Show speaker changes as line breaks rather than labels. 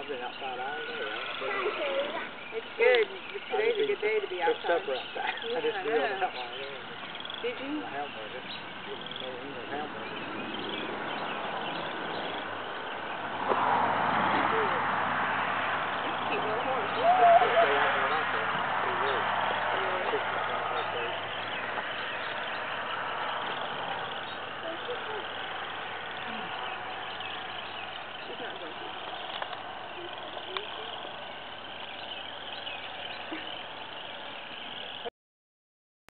I've been outside all day.
It's good. Today's a good day to be outside.
Cooked supper outside. I just
Yeah, I
grilled
know.
that while I was there.
Did you?
My helmet was it.